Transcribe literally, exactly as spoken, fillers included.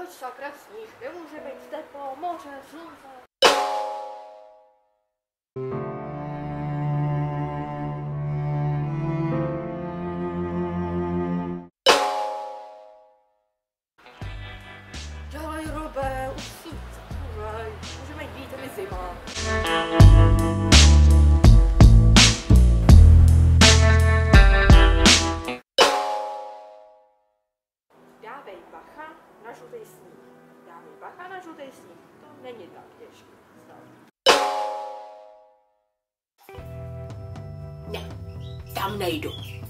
sakra sníh, nemůže být teplo, moře, slunce. Dělej, Robe, už si můžeme, můžeme jít, mi zima. Dávej bacha na žlutej sníh. Dávej bacha na žlutej sníh. To není tak těžké. Ne, tam nejdu.